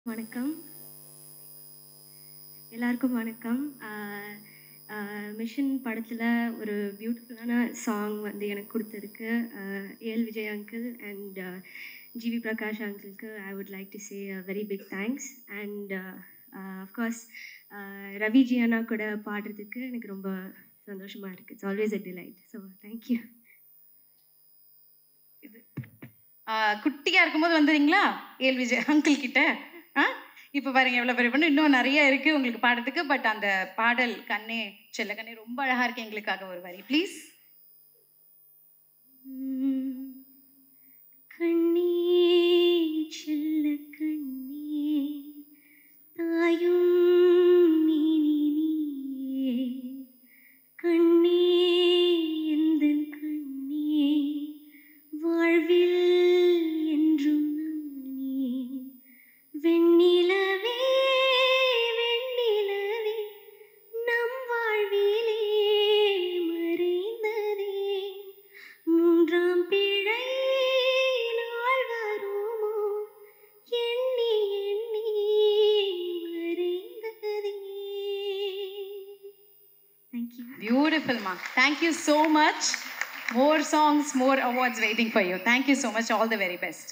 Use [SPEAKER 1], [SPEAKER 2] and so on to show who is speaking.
[SPEAKER 1] வணக்கம். எல்லாருக்கும் வணக்கம். மிஷன் படத்துல ஒரு பியூட்டிஃபுல்லான சாங் வந்து எனக்கு குடுத்ததுக்கு ஏஎல் விஜய் அங்கிள் அண்ட் ஜிவி பிரகாஷ் அங்கிள்க்கு I would like to say a very big thanks. And of course Ravi ji அண்ணா கூட பாடுறதுக்கு எனக்கு ரொம்ப சந்தோஷமா இருக்கு. It's always a delight. So thank you.
[SPEAKER 2] குட்டியா இருக்கும்போது வந்துறீங்களா ஏஎல் விஜய் அங்கிள் கிட்ட? இப்போ பாருங்க எவ்வளோ பெரிய பொண்ணு, இன்னும் நிறைய இருக்கு உங்களுக்கு பாடுறதுக்கு. பட் அந்த பாடல் கண்ணே செல்ல கண்ணே ரொம்ப அழகா இருக்கு. எங்களுக்காக ஒரு வரி ப்ளீஸ்.
[SPEAKER 1] கண்ணே செல்ல கண்ணே தாயும் நீயே, கண்ணே எந்தன் கண்ணே வாழ்வில் என்றும் நானே, வெண்ணிலவே வெண்ணிலவே நம் வாழ்விலே மறைந்ததே, மூன்றாம் பிழை நாள் வருமோ எண்ணி எண்ணி மறைந்ததே. Thank you.
[SPEAKER 2] Beautiful, ma. Thank you so much. More songs, more awards waiting for you. Thank you so much. All the very best.